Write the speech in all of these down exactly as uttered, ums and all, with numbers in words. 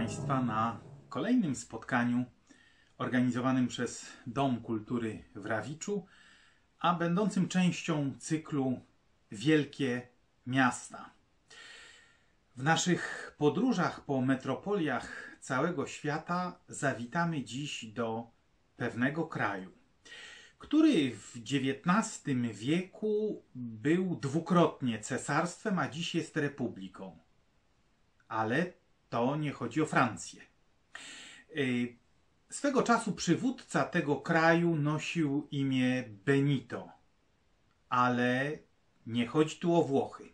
Państwa na kolejnym spotkaniu organizowanym przez Dom Kultury w Rawiczu, a będącym częścią cyklu Wielkie Miasta. W naszych podróżach po metropoliach całego świata zawitamy dziś do pewnego kraju, który w dziewiętnastym wieku był dwukrotnie cesarstwem, a dziś jest republiką. Ale to nie chodzi o Francję. Swego czasu przywódca tego kraju nosił imię Benito, ale nie chodzi tu o Włochy.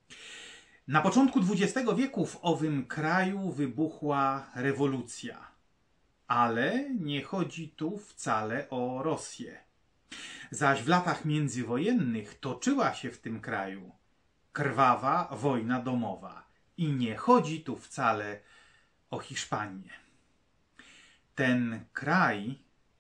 Na początku dwudziestego wieku w owym kraju wybuchła rewolucja, ale nie chodzi tu wcale o Rosję. Zaś w latach międzywojennych toczyła się w tym kraju krwawa wojna domowa i nie chodzi tu wcale o Hiszpanię. Ten kraj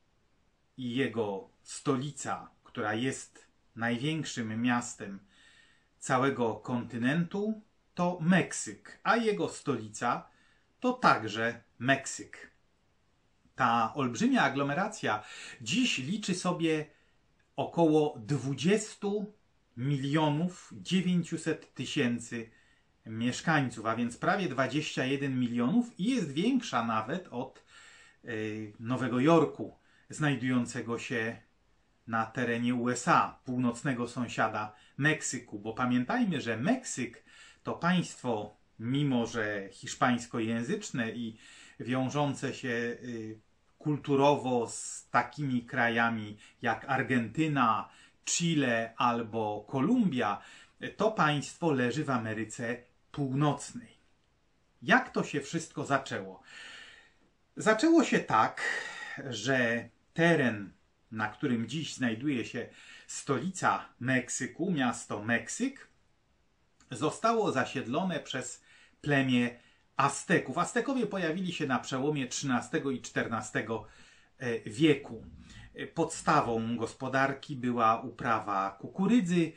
i jego stolica, która jest największym miastem całego kontynentu, to Meksyk, a jego stolica to także Meksyk. Ta olbrzymia aglomeracja dziś liczy sobie około dwadzieścia milionów dziewięćset tysięcy mieszkańców, a więc prawie dwadzieścia jeden milionów i jest większa nawet od y, Nowego Jorku, znajdującego się na terenie U S A, północnego sąsiada Meksyku, bo pamiętajmy, że Meksyk to państwo, mimo że hiszpańskojęzyczne i wiążące się y, kulturowo z takimi krajami jak Argentyna, Chile albo Kolumbia, to państwo leży w Ameryce Północnej. Jak to się wszystko zaczęło? Zaczęło się tak, że teren, na którym dziś znajduje się stolica Meksyku, miasto Meksyk, zostało zasiedlone przez plemię Azteków. Aztekowie pojawili się na przełomie trzynastego i czternastego wieku. Podstawą gospodarki była uprawa kukurydzy.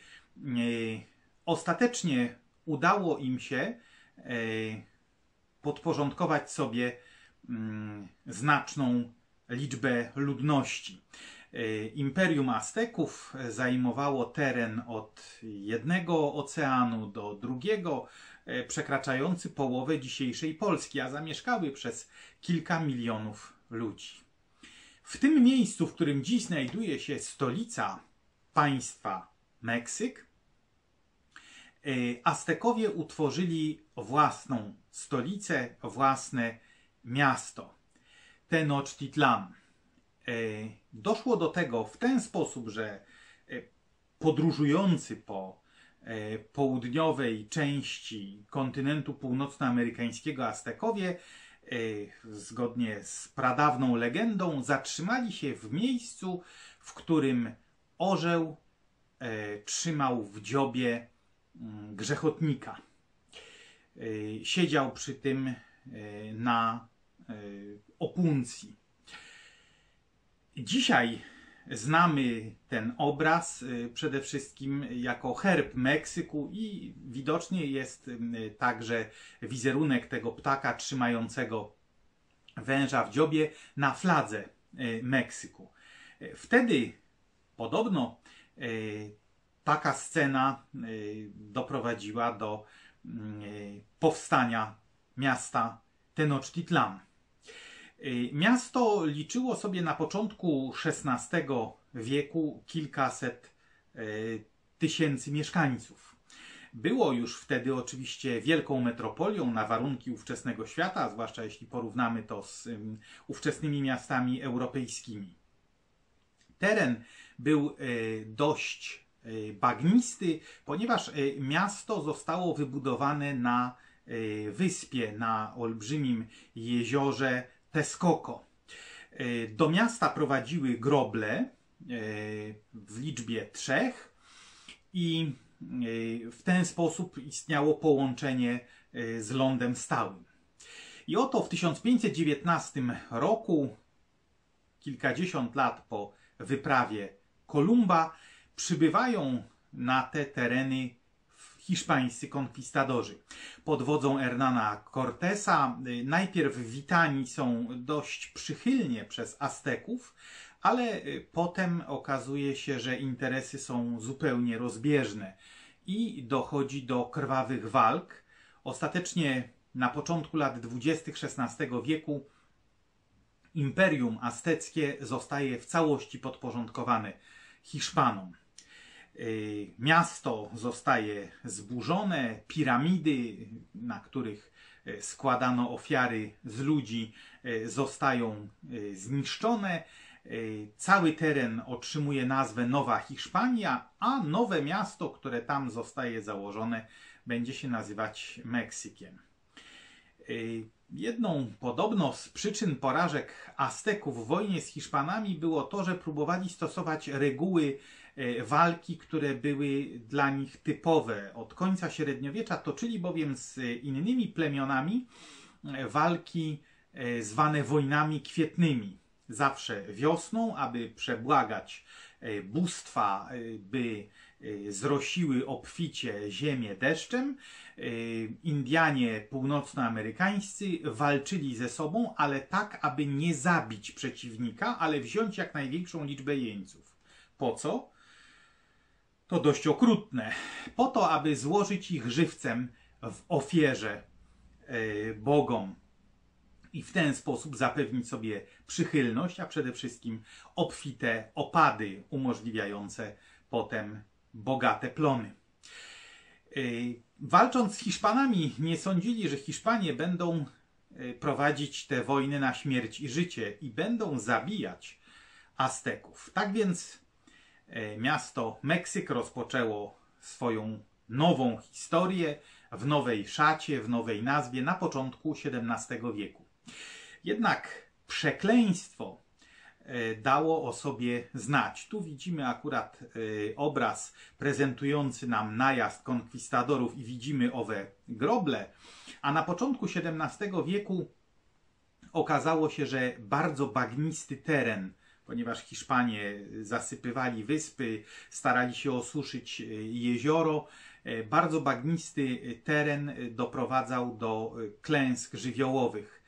Ostatecznie udało im się podporządkować sobie znaczną liczbę ludności. Imperium Azteków zajmowało teren od jednego oceanu do drugiego, przekraczający połowę dzisiejszej Polski, a zamieszkały przez kilka milionów ludzi. W tym miejscu, w którym dziś znajduje się stolica państwa Meksyk, Aztekowie utworzyli własną stolicę, własne miasto, Tenochtitlan. Doszło do tego w ten sposób, że podróżujący po południowej części kontynentu północnoamerykańskiego Aztekowie, zgodnie z pradawną legendą, zatrzymali się w miejscu, w którym orzeł trzymał w dziobie grzechotnika. Siedział przy tym na opuncji. Dzisiaj znamy ten obraz przede wszystkim jako herb Meksyku i widocznie jest także wizerunek tego ptaka trzymającego węża w dziobie na fladze Meksyku. Wtedy podobno taka scena doprowadziła do powstania miasta Tenochtitlan. Miasto liczyło sobie na początku szesnastego wieku kilkaset tysięcy mieszkańców. Było już wtedy oczywiście wielką metropolią na warunki ówczesnego świata, zwłaszcza jeśli porównamy to z ówczesnymi miastami europejskimi. Teren był dość bagnisty, ponieważ miasto zostało wybudowane na wyspie, na olbrzymim jeziorze Texcoco. Do miasta prowadziły groble w liczbie trzech i w ten sposób istniało połączenie z lądem stałym. I oto w tysiąc pięćset dziewiętnastym roku, kilkadziesiąt lat po wyprawie Kolumba, przybywają na te tereny hiszpańscy konkwistadorzy. Pod wodzą Hernana Cortesa najpierw witani są dość przychylnie przez Azteków, ale potem okazuje się, że interesy są zupełnie rozbieżne i dochodzi do krwawych walk. Ostatecznie na początku lat dwudziestych szesnastego wieku Imperium Azteckie zostaje w całości podporządkowane Hiszpanom. Miasto zostaje zburzone, piramidy, na których składano ofiary z ludzi, zostają zniszczone. Cały teren otrzymuje nazwę Nowa Hiszpania, a nowe miasto, które tam zostaje założone, będzie się nazywać Meksykiem. Jedną podobno z przyczyn porażek Azteków w wojnie z Hiszpanami było to, że próbowali stosować reguły walki, które były dla nich typowe. Od końca średniowiecza toczyli bowiem z innymi plemionami walki zwane wojnami kwietnymi. Zawsze wiosną, aby przebłagać bóstwa, by zrosiły obficie ziemię deszczem. Indianie północnoamerykańscy walczyli ze sobą, ale tak, aby nie zabić przeciwnika, ale wziąć jak największą liczbę jeńców. Po co? To dość okrutne. Po to, aby złożyć ich żywcem w ofierze bogom i w ten sposób zapewnić sobie przychylność, a przede wszystkim obfite opady umożliwiające potem bogate plony. Walcząc z Hiszpanami, nie sądzili, że Hiszpanie będą prowadzić te wojny na śmierć i życie i będą zabijać Azteków. Tak więc miasto Meksyk rozpoczęło swoją nową historię w nowej szacie, w nowej nazwie na początku siedemnastego wieku. Jednak przekleństwo dało o sobie znać. Tu widzimy akurat obraz prezentujący nam najazd konkwistadorów i widzimy owe groble, a na początku siedemnastego wieku okazało się, że bardzo bagnisty teren, ponieważ Hiszpanie zasypywali wyspy, starali się osuszyć jezioro, bardzo bagnisty teren doprowadzał do klęsk żywiołowych.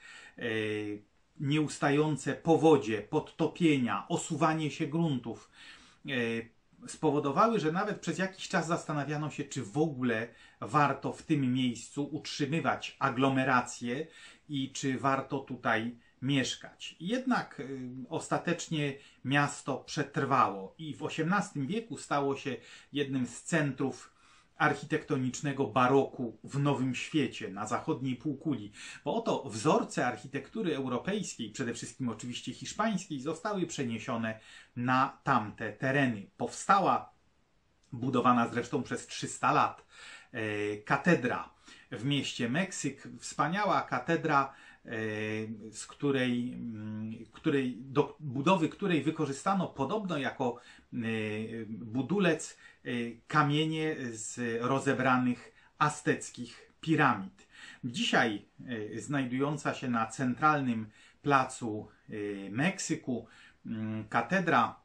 Nieustające powodzie, podtopienia, osuwanie się gruntów spowodowały, że nawet przez jakiś czas zastanawiano się, czy w ogóle warto w tym miejscu utrzymywać aglomerację i czy warto tutaj mieszkać. Jednak ostatecznie miasto przetrwało i w osiemnastym wieku stało się jednym z centrów architektonicznego baroku w Nowym Świecie, na zachodniej półkuli. Bo oto wzorce architektury europejskiej, przede wszystkim oczywiście hiszpańskiej, zostały przeniesione na tamte tereny. Powstała, budowana zresztą przez trzysta lat, katedra w mieście Meksyk. Wspaniała katedra, z której, której, do budowy której wykorzystano podobno jako budulec kamienie z rozebranych azteckich piramid. Dzisiaj znajdująca się na centralnym placu Meksyku katedra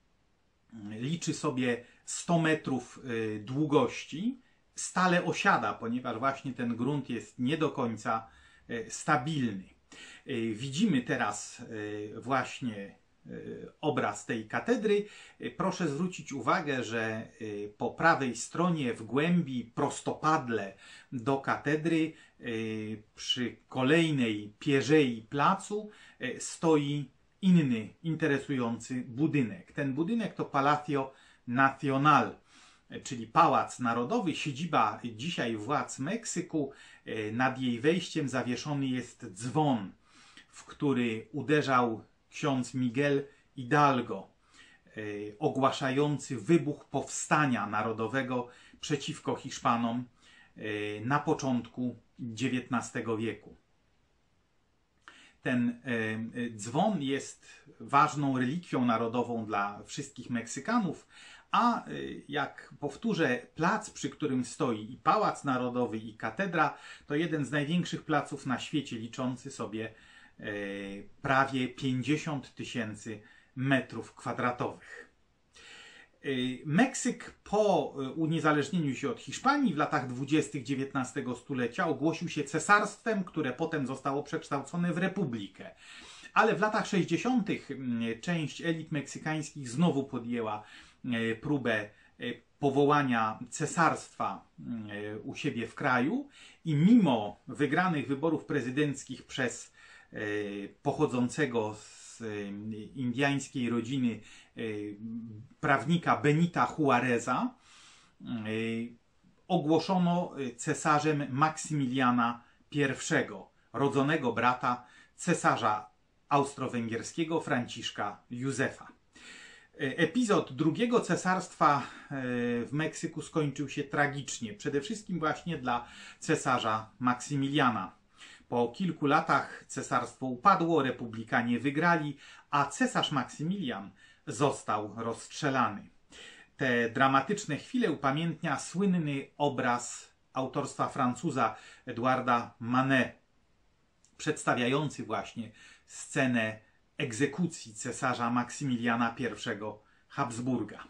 liczy sobie sto metrów długości. Stale osiada, ponieważ właśnie ten grunt jest nie do końca stabilny. Widzimy teraz właśnie obraz tej katedry. Proszę zwrócić uwagę, że po prawej stronie w głębi prostopadle do katedry przy kolejnej pierzei placu stoi inny interesujący budynek. Ten budynek to Palacio Nacional, czyli Pałac Narodowy, siedziba dzisiaj władz Meksyku. Nad jej wejściem zawieszony jest dzwon, w który uderzał ksiądz Miguel Hidalgo, ogłaszający wybuch powstania narodowego przeciwko Hiszpanom na początku dziewiętnastego wieku. Ten dzwon jest ważną relikwią narodową dla wszystkich Meksykanów, a jak powtórzę, plac, przy którym stoi i Pałac Narodowy, i katedra, to jeden z największych placów na świecie, liczący sobie prawie pięćdziesiąt tysięcy metrów kwadratowych. Meksyk po uniezależnieniu się od Hiszpanii w latach dwudziestych dziewiętnastego stulecia ogłosił się cesarstwem, które potem zostało przekształcone w republikę. Ale w latach sześćdziesiątych część elit meksykańskich znowu podjęła próbę powołania cesarstwa u siebie w kraju i mimo wygranych wyborów prezydenckich przez pochodzącego z indyjskiej rodziny prawnika Benita Juareza ogłoszono cesarzem Maksymiliana pierwszego, rodzonego brata cesarza austro-węgierskiego Franciszka Józefa. Epizod drugiego cesarstwa w Meksyku skończył się tragicznie, przede wszystkim właśnie dla cesarza Maksymiliana. Po kilku latach cesarstwo upadło, republikanie wygrali, a cesarz Maksymilian został rozstrzelany. Te dramatyczne chwile upamiętnia słynny obraz autorstwa Francuza Edouarda Manet, przedstawiający właśnie scenę egzekucji cesarza Maksymiliana pierwszego Habsburga.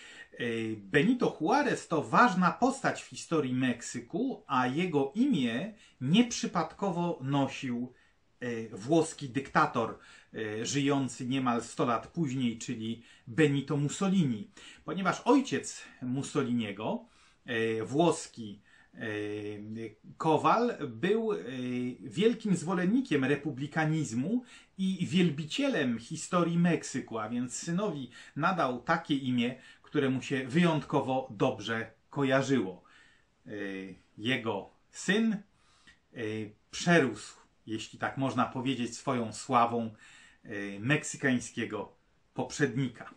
Benito Juarez to ważna postać w historii Meksyku, a jego imię nieprzypadkowo nosił włoski dyktator żyjący niemal sto lat później, czyli Benito Mussolini. Ponieważ ojciec Mussoliniego, włoski Kowal, był wielkim zwolennikiem republikanizmu i wielbicielem historii Meksyku, a więc synowi nadał takie imię, które mu się wyjątkowo dobrze kojarzyło. Jego syn przerósł, jeśli tak można powiedzieć, swoją sławą meksykańskiego poprzednika.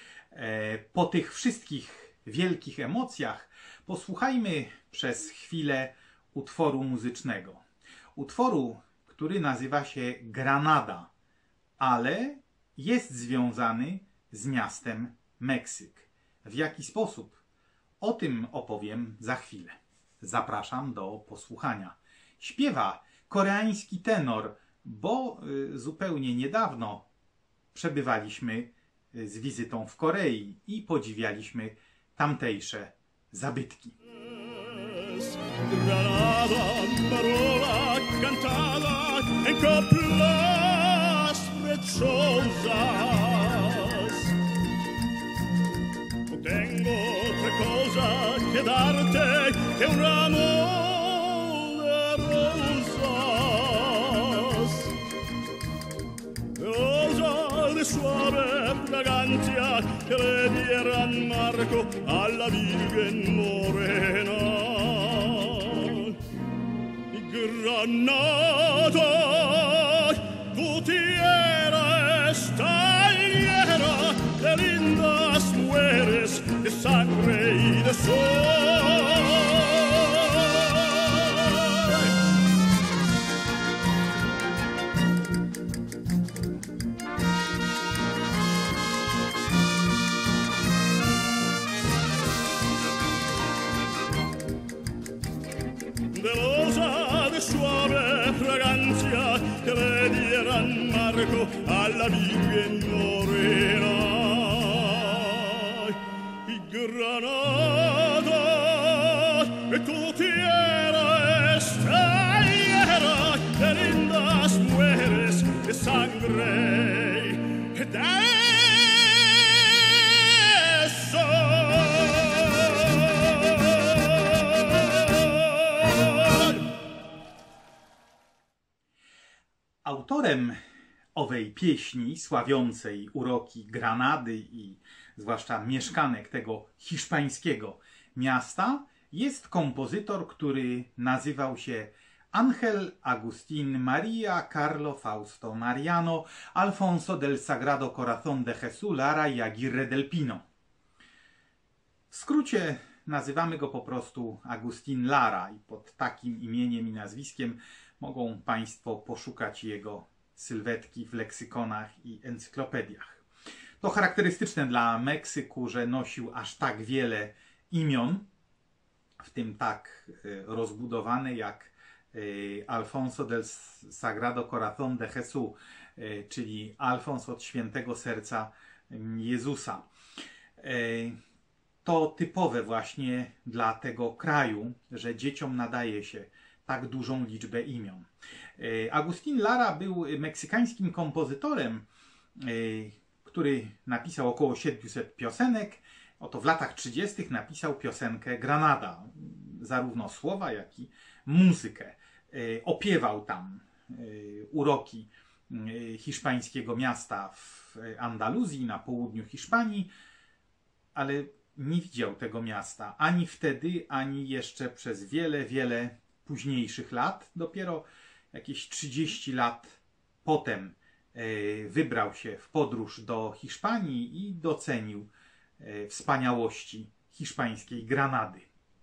Po tych wszystkich wielkich emocjach posłuchajmy przez chwilę utworu muzycznego. Utworu, który nazywa się Granada, ale jest związany z miastem Meksyk. W jaki sposób? O tym opowiem za chwilę. Zapraszam do posłuchania. Śpiewa koreański tenor, bo zupełnie niedawno przebywaliśmy z wizytą w Korei i podziwialiśmy tamtejsze zabytki. Granada, parola cantada en coplas preciosas. No tengo otra cosa que darte que un ramo de rosas. Rosa de suave fragancia que le dieran marco a la Virgen morena. Granada, tu tierra está llena de lindas mujeres, de sangre y de sol. De rosa de suave fragancia que le dieran marco a la Virgen morena. Y Granada, tu tierra está llena de lindas mujeres, de sangre, de Autorem owej pieśni, sławiącej uroki Granady i zwłaszcza mieszkanek tego hiszpańskiego miasta, jest kompozytor, który nazywał się Ángel Agustín María Carlo Fausto Mariano Alfonso del Sagrado Corazón de Jesús Lara y Aguirre del Pino. W skrócie nazywamy go po prostu Agustín Lara i pod takim imieniem i nazwiskiem mogą Państwo poszukać jego sylwetki w leksykonach i encyklopediach. To charakterystyczne dla Meksyku, że nosił aż tak wiele imion, w tym tak rozbudowane jak Alfonso del Sagrado Corazón de Jesús, czyli Alfons od Świętego Serca Jezusa. To typowe właśnie dla tego kraju, że dzieciom nadaje się tak dużą liczbę imion. Agustín Lara był meksykańskim kompozytorem, który napisał około siedemset piosenek. Oto w latach trzydziestych napisał piosenkę Granada. Zarówno słowa, jak i muzykę. Opiewał tam uroki hiszpańskiego miasta w Andaluzji, na południu Hiszpanii, ale nie widział tego miasta ani wtedy, ani jeszcze przez wiele, wiele późniejszych lat. Dopiero jakieś trzydzieści lat potem wybrał się w podróż do Hiszpanii i docenił wspaniałości hiszpańskiej Granady.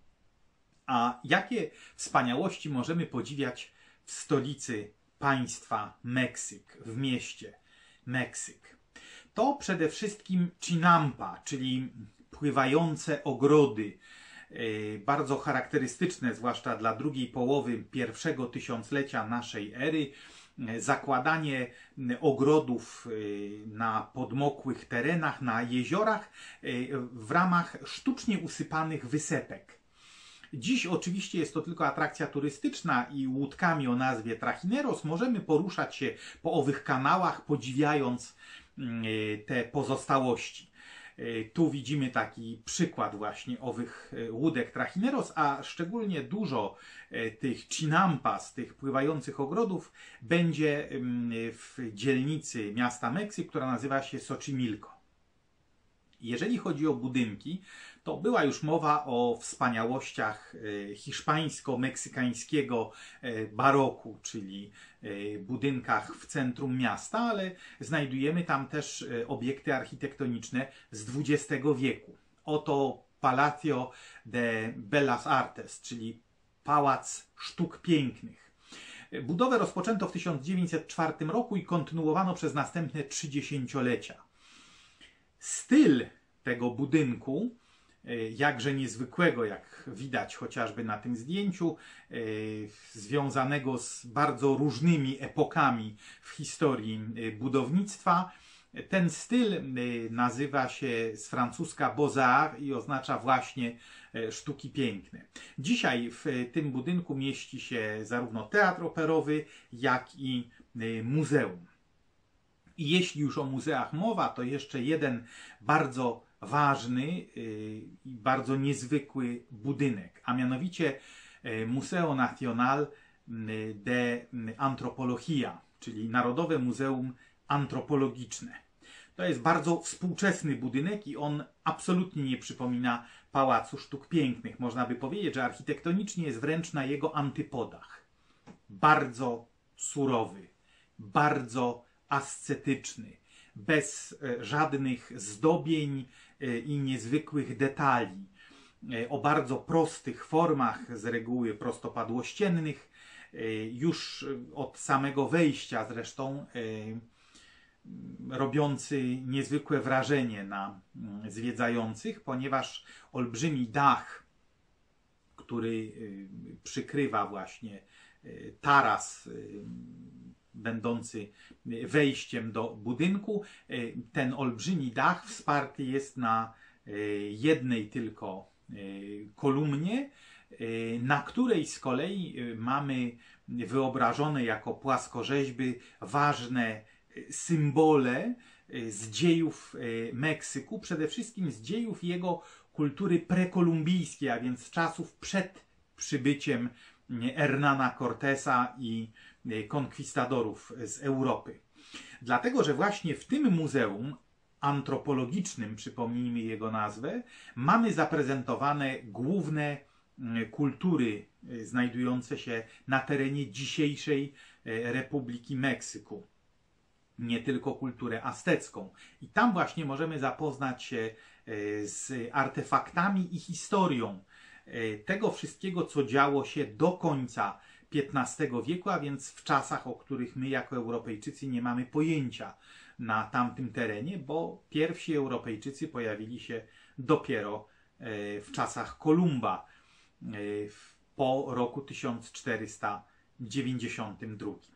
A jakie wspaniałości możemy podziwiać w stolicy państwa Meksyk, w mieście Meksyk? To przede wszystkim Chinampa, czyli pływające ogrody, bardzo charakterystyczne, zwłaszcza dla drugiej połowy pierwszego tysiąclecia naszej ery. Zakładanie ogrodów na podmokłych terenach, na jeziorach w ramach sztucznie usypanych wysepek. Dziś oczywiście jest to tylko atrakcja turystyczna i łódkami o nazwie trajineros możemy poruszać się po owych kanałach, podziwiając te pozostałości. Tu widzimy taki przykład właśnie owych łódek trajineros, a szczególnie dużo tych chinampas, tych pływających ogrodów będzie w dzielnicy miasta Meksyk, która nazywa się Xochimilco. Jeżeli chodzi o budynki, to była już mowa o wspaniałościach hiszpańsko-meksykańskiego baroku, czyli budynkach w centrum miasta, ale znajdujemy tam też obiekty architektoniczne z dwudziestego wieku. Oto Palacio de Bellas Artes, czyli Pałac Sztuk Pięknych. Budowę rozpoczęto w tysiąc dziewięćset czwartym roku i kontynuowano przez następne trzy dziesięciolecia. Styl tego budynku, jakże niezwykłego, jak widać chociażby na tym zdjęciu, związanego z bardzo różnymi epokami w historii budownictwa. Ten styl nazywa się z francuska Beaux-Arts i oznacza właśnie sztuki piękne. Dzisiaj w tym budynku mieści się zarówno teatr operowy, jak i muzeum. I jeśli już o muzeach mowa, to jeszcze jeden bardzo ważny i bardzo niezwykły budynek, a mianowicie Museo Nacional de Antropología, czyli Narodowe Muzeum Antropologiczne. To jest bardzo współczesny budynek i on absolutnie nie przypomina Pałacu Sztuk Pięknych. Można by powiedzieć, że architektonicznie jest wręcz na jego antypodach. Bardzo surowy, bardzo ascetyczny, bez żadnych zdobień i niezwykłych detali, o bardzo prostych formach, z reguły prostopadłościennych, już od samego wejścia zresztą robiący niezwykłe wrażenie na zwiedzających, ponieważ olbrzymi dach, który przykrywa właśnie taras będący wejściem do budynku, ten olbrzymi dach wsparty jest na jednej tylko kolumnie, na której z kolei mamy wyobrażone jako płaskorzeźby ważne symbole z dziejów Meksyku, przede wszystkim z dziejów jego kultury prekolumbijskiej, a więc z czasów przed przybyciem Hernana Cortesa i konkwistadorów z Europy. Dlatego, że właśnie w tym muzeum antropologicznym, przypomnijmy jego nazwę, mamy zaprezentowane główne kultury znajdujące się na terenie dzisiejszej Republiki Meksyku. Nie tylko kulturę aztecką. I tam właśnie możemy zapoznać się z artefaktami i historią tego wszystkiego, co działo się do końca piętnastego wieku, a więc w czasach, o których my jako Europejczycy nie mamy pojęcia na tamtym terenie, bo pierwsi Europejczycy pojawili się dopiero w czasach Kolumba po roku tysiąc czterysta dziewięćdziesiątym drugim.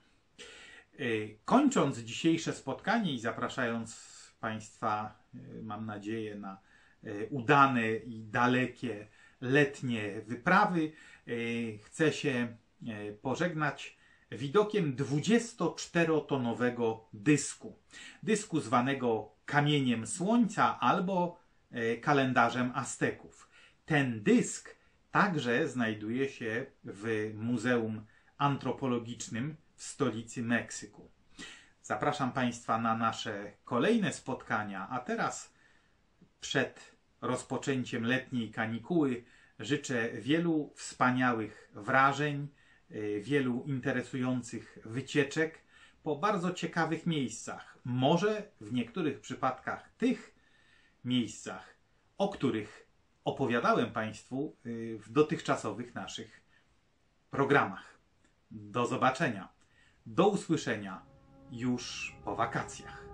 Kończąc dzisiejsze spotkanie i zapraszając Państwa, mam nadzieję, na udane i dalekie letnie wyprawy, chcę się pożegnać widokiem dwudziestoczterotonowego dysku. Dysku zwanego Kamieniem Słońca albo kalendarzem Azteków. Ten dysk także znajduje się w Muzeum Antropologicznym w stolicy Meksyku. Zapraszam Państwa na nasze kolejne spotkania, a teraz przed rozpoczęciem letniej kanikuły życzę wielu wspaniałych wrażeń, wielu interesujących wycieczek po bardzo ciekawych miejscach. Może w niektórych przypadkach tych miejscach, o których opowiadałem Państwu w dotychczasowych naszych programach. Do zobaczenia, do usłyszenia już po wakacjach.